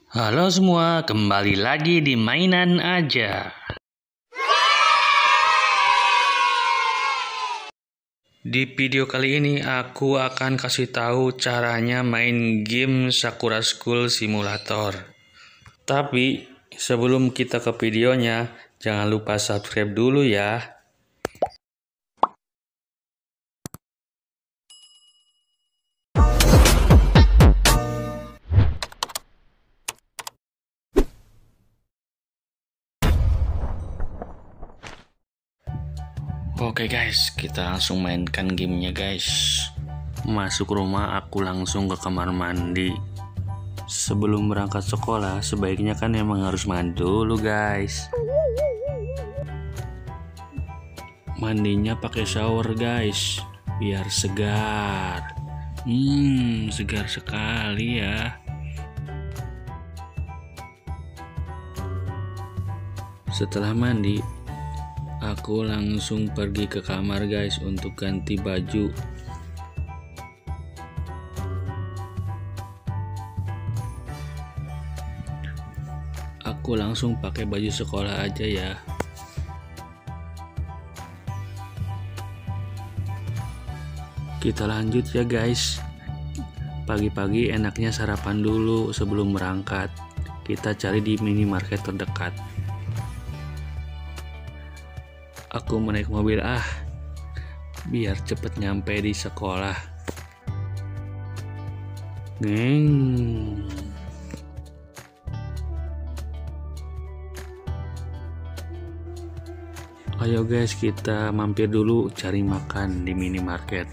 Halo semua, kembali lagi di Mainan Aja. Di video kali ini aku akan kasih tahu caranya main game Sakura School Simulator. Tapi sebelum kita ke videonya, jangan lupa subscribe dulu ya. Oke guys, kita langsung mainkan gamenya guys. Masuk rumah, aku langsung ke kamar mandi. Sebelum berangkat sekolah, sebaiknya kan emang harus mandi dulu guys. Mandinya pakai shower guys, biar segar. Segar sekali ya. Setelah mandi, aku langsung pergi ke kamar guys untuk ganti baju. Aku langsung pakai baju sekolah aja ya. Kita lanjut ya guys. Pagi-pagi enaknya sarapan dulu sebelum berangkat. Kita cari di minimarket terdekat. Aku menaik mobil biar cepet nyampe di sekolah. Ayo guys, kita mampir dulu cari makan di minimarket.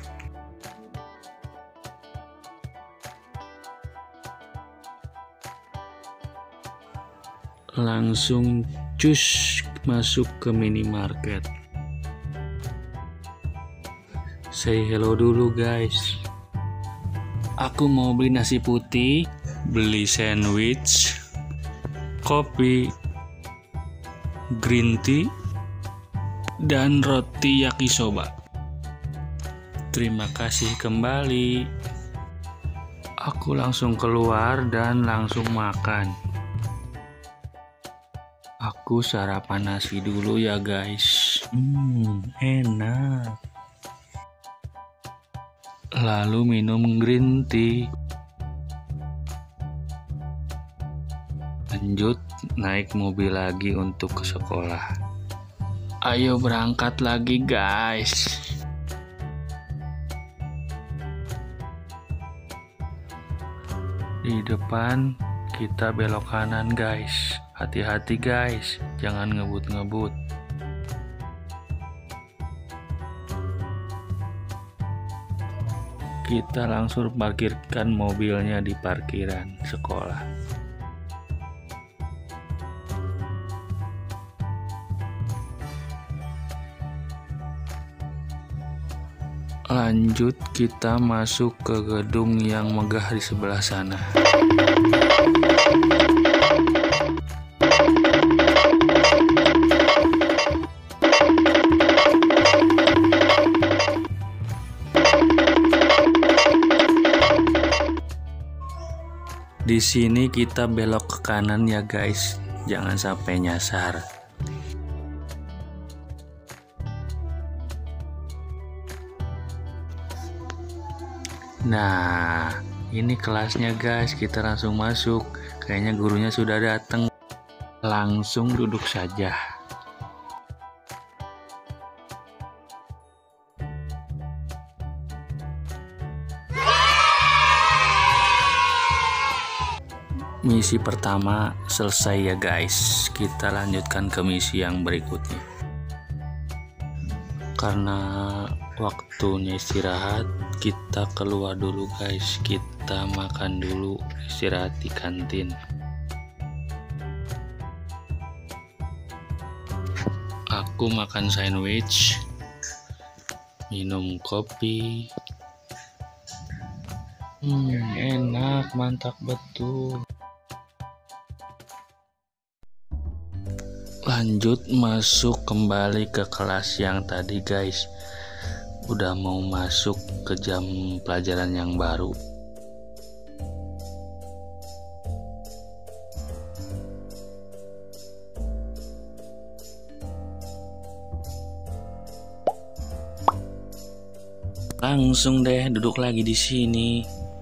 Langsung cus masuk ke minimarket. Say hello dulu guys. Aku mau beli nasi putih, beli sandwich, kopi, green tea, dan roti yakisoba. Terima kasih kembali. Aku langsung keluar dan langsung makan. Aku sarapan nasi dulu ya guys. Enak. Lalu minum green tea. Lanjut naik mobil lagi untuk ke sekolah. Ayo berangkat lagi guys. Di depan kita belok kanan guys. Hati-hati guys, jangan ngebut-ngebut. Kita langsung parkirkan mobilnya di parkiran sekolah. Lanjut kita masuk ke gedung yang megah di sebelah sana. Di sini kita belok ke kanan ya guys, jangan sampai nyasar. Nah, ini kelasnya guys, kita langsung masuk. Kayaknya gurunya sudah datang. Langsung duduk saja. Misi pertama selesai ya guys. Kita lanjutkan ke misi yang berikutnya. Karena waktunya istirahat, kita keluar dulu guys. Kita makan dulu, istirahat di kantin. Aku makan sandwich, minum kopi. Enak, mantap betul. Lanjut masuk kembali ke kelas yang tadi guys. Udah mau masuk ke jam pelajaran yang baru. Langsung deh duduk lagi di sini.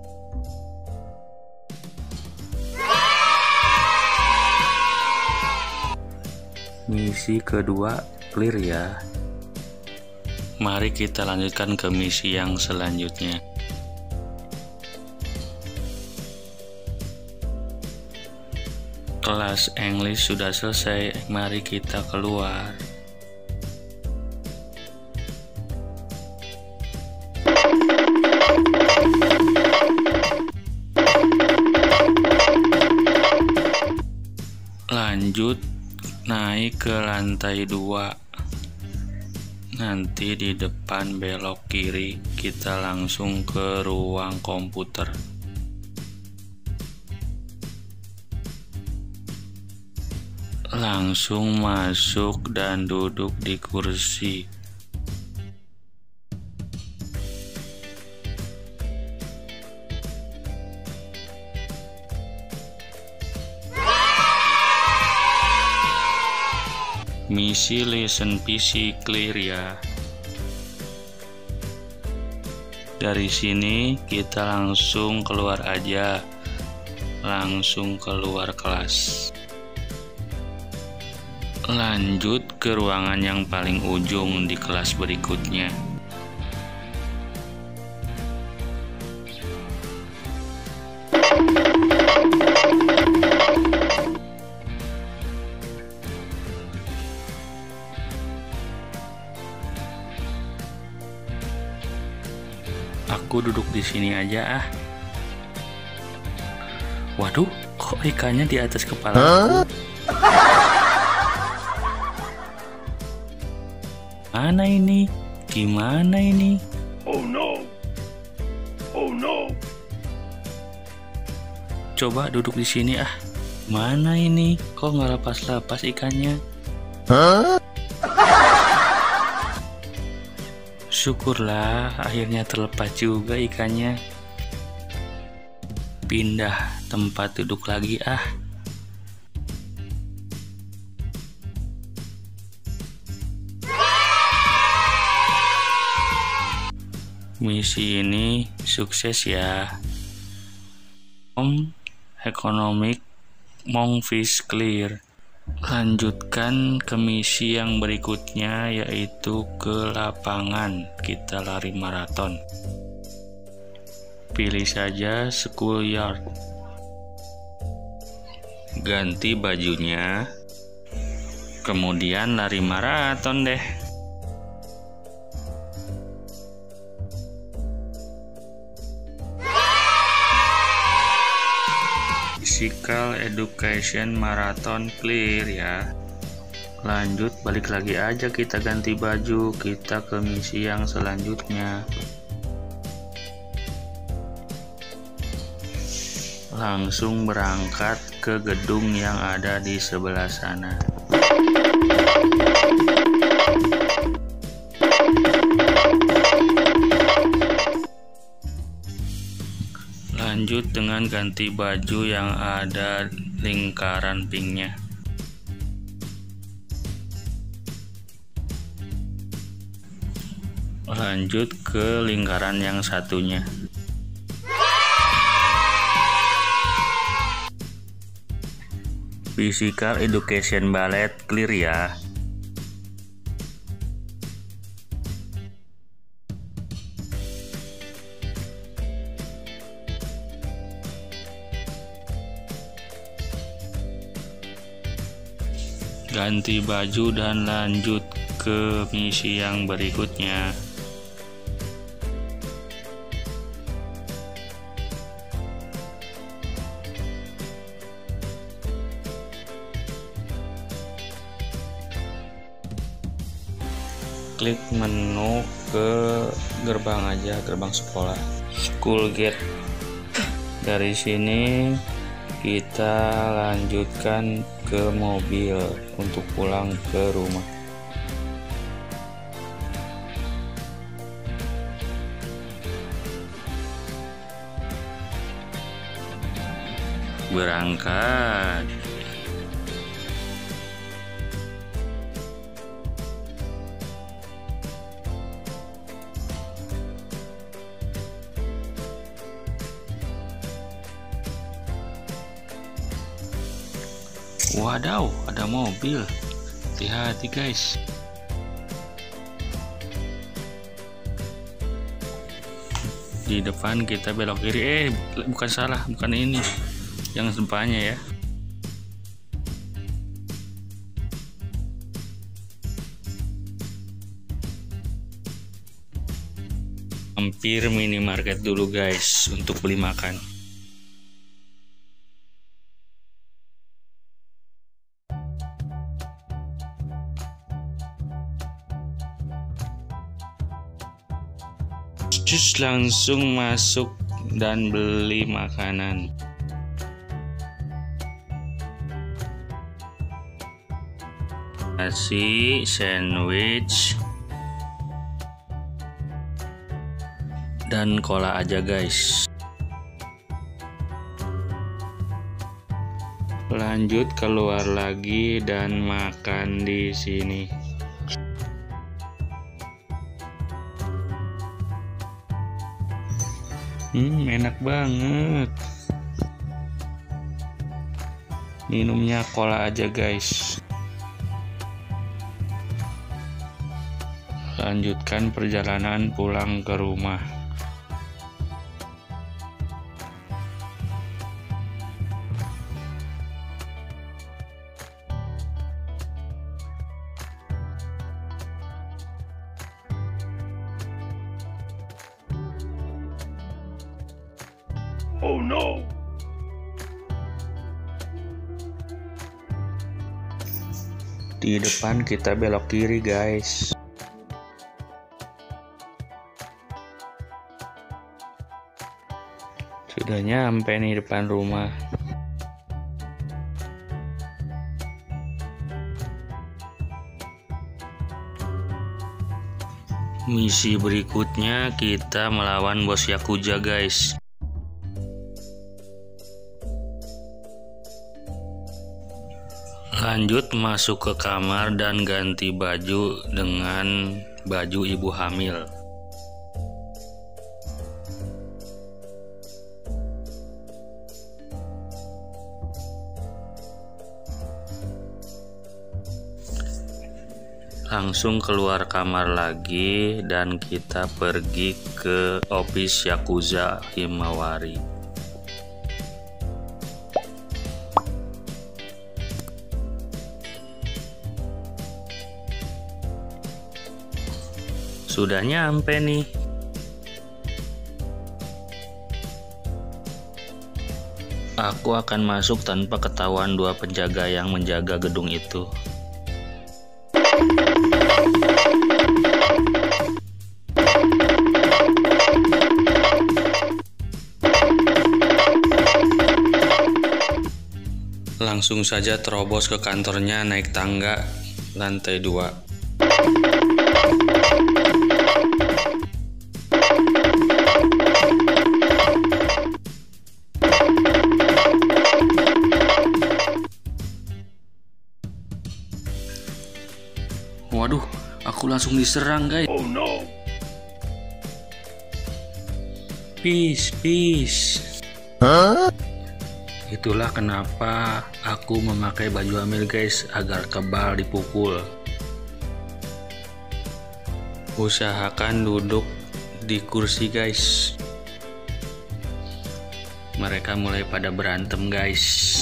Misi kedua clear ya. Mari kita lanjutkan ke misi yang selanjutnya. Kelas English sudah selesai, mari kita keluar. Lanjut naik ke lantai 2. Nanti di depan belok kiri, kita langsung ke ruang komputer. Langsung masuk dan duduk di kursi. Misi Listen PC clear ya. Dari sini kita langsung keluar aja. Langsung keluar kelas. Lanjut ke ruangan yang paling ujung di kelas berikutnya. Aku duduk di sini aja ah. Waduh, kok ikannya di atas kepala? Mana ini? Gimana ini? Oh no! Oh no! Coba duduk di sini ah. Mana ini? Kok nggak lepas-lepas ikannya? Syukurlah akhirnya terlepas juga ikannya. Pindah tempat duduk lagi ah. Misi ini sukses ya. Economic Monkfish clear. Lanjutkan ke misi yang berikutnya, yaitu ke lapangan. Kita lari maraton. Pilih saja schoolyard. Ganti bajunya. Kemudian lari maraton deh. Physical Education Marathon clear ya. Lanjut balik lagi aja, kita ganti baju, kita ke misi yang selanjutnya. Langsung berangkat ke gedung yang ada di sebelah sana. Lanjut dengan ganti baju yang ada lingkaran pinknya. Lanjut ke lingkaran yang satunya. Physical Education Ballet clear ya. Ganti baju dan lanjut ke misi yang berikutnya. Klik menu ke gerbang aja, gerbang sekolah, school gate. Dari sini kita lanjutkan ke mobil untuk pulang ke rumah. Berangkat. Wadaw, ada mobil. Hati-hati guys. Di depan kita belok kiri. Bukan salah, bukan ini. Yang depannya ya. Mampir minimarket dulu guys untuk beli makan. Cus langsung masuk dan beli makanan. Nasi, sandwich, dan cola aja guys. Lanjut keluar lagi dan makan di sini. Enak banget. Minumnya cola aja guys. Lanjutkan perjalanan pulang ke rumah. Oh no! Di depan kita belok kiri guys. Sudah nyampe nih depan rumah. Misi berikutnya kita melawan bos Yakuza guys. Lanjut masuk ke kamar dan ganti baju dengan baju ibu hamil. Langsung keluar kamar lagi dan kita pergi ke office Yakuza Himawari. Sudah nyampe nih. Aku akan masuk tanpa ketahuan dua penjaga yang menjaga gedung itu. Langsung saja terobos ke kantornya naik tangga lantai 2. Waduh, aku langsung diserang guys. Oh no! Peace. Itulah kenapa aku memakai baju hamil guys, agar kebal dipukul. Usahakan duduk di kursi guys. Mereka mulai pada berantem guys.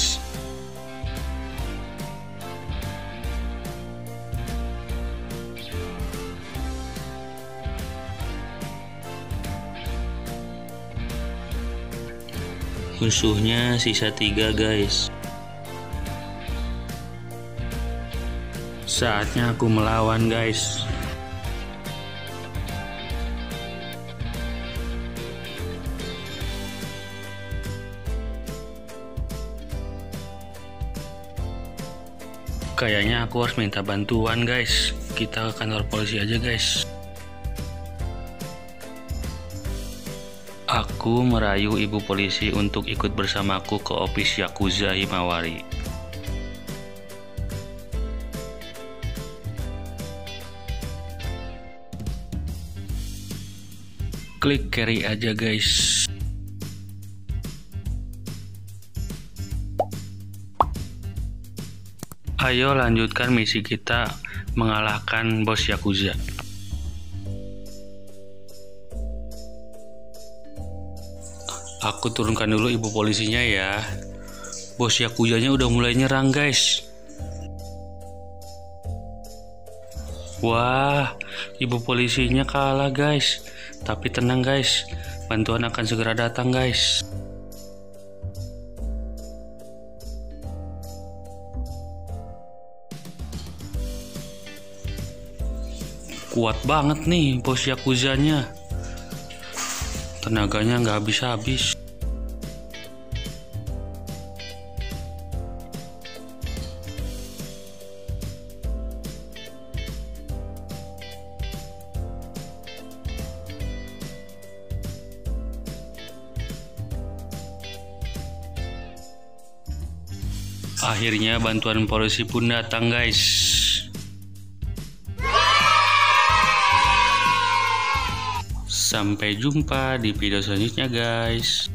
Musuhnya sisa 3 guys. Saatnya aku melawan guys. Kayaknya aku harus minta bantuan guys. Kita ke kantor polisi aja guys. Aku merayu ibu polisi untuk ikut bersamaku ke office Yakuza Himawari. Klik carry aja guys. Ayo lanjutkan misi kita mengalahkan bos Yakuza. Aku turunkan dulu ibu polisinya ya. Bos Yakuzanya udah mulai nyerang guys. Wah, ibu polisinya kalah guys. Tapi tenang guys, bantuan akan segera datang guys. Kuat banget nih bos Yakuzanya. Tenaganya nggak habis-habis. Akhirnya bantuan polisi pun datang guys. Sampai jumpa di video selanjutnya guys.